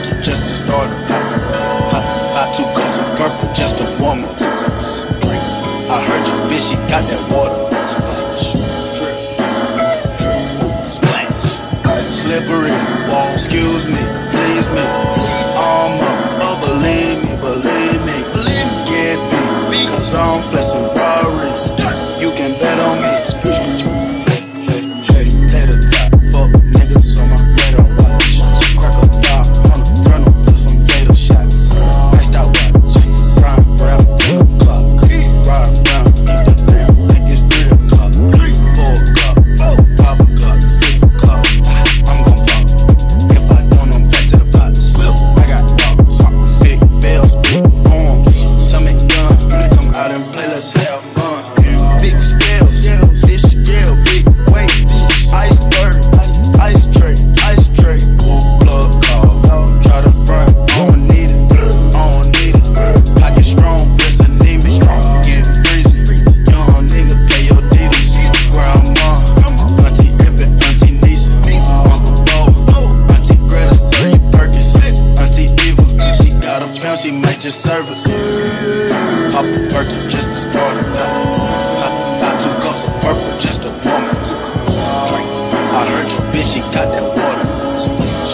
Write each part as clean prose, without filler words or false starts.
perky just to start it. Pop 2 cups of purple just to warm up. 2 cups. Drink. I heard your bitch, she got that water. Splash. Drip. Drip. Splash. Slippery. Won't excuse me. Please me. Arm up. Oh, believe me. Believe me. Get me. Cause I'm flexing Rari's. You can bet on me. She might just serve us. Pop a perky just to start it. Pop 2 cups of purple just to warm it. 2 cups. Drink. I heard your bitch, she got that water. Splash.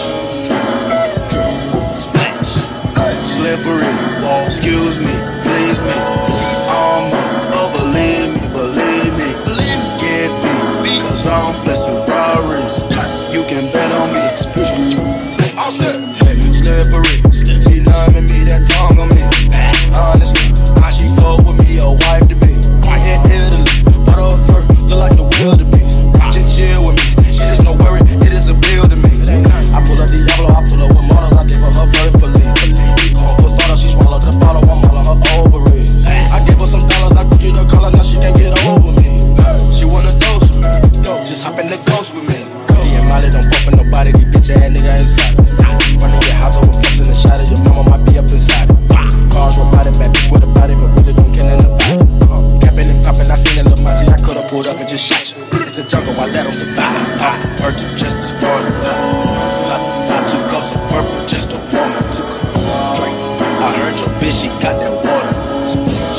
Drip. Splash. Slippery. Won't excuse me. Please me. Arm up. Oh, believe me. Believe me. Get me. Cause I'm flexing Rari's. You can bet on me. All set. Hey, slippery. She numbing me, that tongue on me. Honestly, how she fuck with me, a wife to be. I hit Italy, but her fur look like the wildebeest. Just chill with me, shit is no worry, it is a bill to me. I pull up Diablo, I pull up with models, I give her birthfully. For thought she swallowed the bottle, I'm all on her ovaries. I gave her some dollars, I Gucci the color, now she can't get over me. She wanna dose with me, just hop in the ghost with me. Cookie and Molly don't fuck with nobody, these bitch ass nigga inside. Running your house over plus in the shot of your mama might be up inside it. Cars with body, bad bitch with a body, but really don't kill nobody. Capping and popping, I seen a little Monty, I could've pulled up and just shot you. It's a jungle, I let him survive. Pop a perky just to start it. Pop 2 cups of purple just to warm up. 2 cups. Drink. I heard your bitch, she got that water. Splash.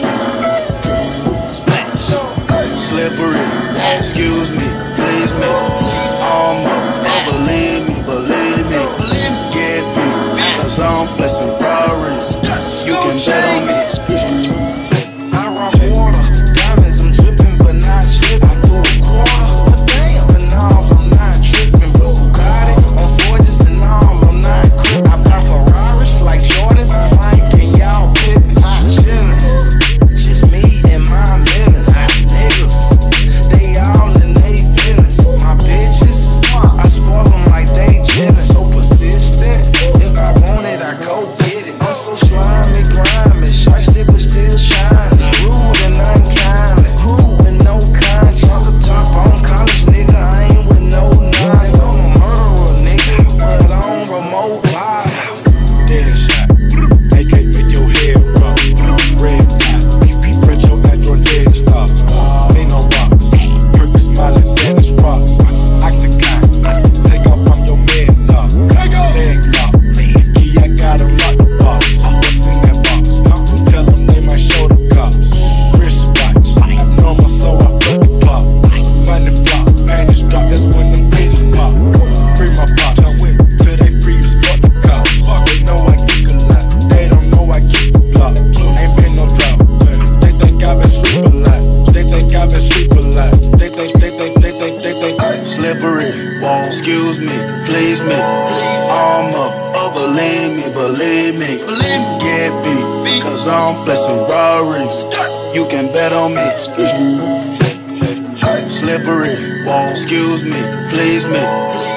Drip. Splash. Slippery. Excuse me. Please me. Arm up. Oh, believe me. Believe me. Get me. Cause I'm flexing Rari's. You can bet on me. I rock water, diamonds, I'm dripping, but not slipping. I do a quarter, but damn, but now I'm not tripping. Blue Bugatti, on Forges and all, I'm not crip. I buy Ferraris like Jordans, Mike and y'all Pippin. Chillin', just me and my minutes. Niggas, they all in they business. My bitch is smart, I spoil them like they jealous. So persistent, if I want it, I go get it. I'm so slimy, grimy, shiesty but still shining. Rude and unkindly, cruel with no conscience. The top on college, nigga, I ain't with no knives. I'm a murderer, nigga, but I don't promote violence. Deadshot, AK make your head rock. Red dot, print your Android dead stop. Ain't no rocks, purpose smiling, Spanish rocks. Oxycontin, take off, I'm your man, dog. Leg lock, key, I got him locked the box. What's in that box? Tell them they might show the cops. Wristwatch, abnormal, so I fuck the clock. Money flop, panties drop, that's when them faders pop. Free my pops, till they free to spot the cops. They know I kick a lot, they don't know I keep the block. Ain't been no drought, they think I been sleep a lot. They think I been sleep a lot. They think. Slippery. Won't excuse me. Please me. Arm up. Oh, believe me. Believe me. Get me. Cause I'm flexing Rari's. You can bet on me. Slippery. Won't excuse me. Please me.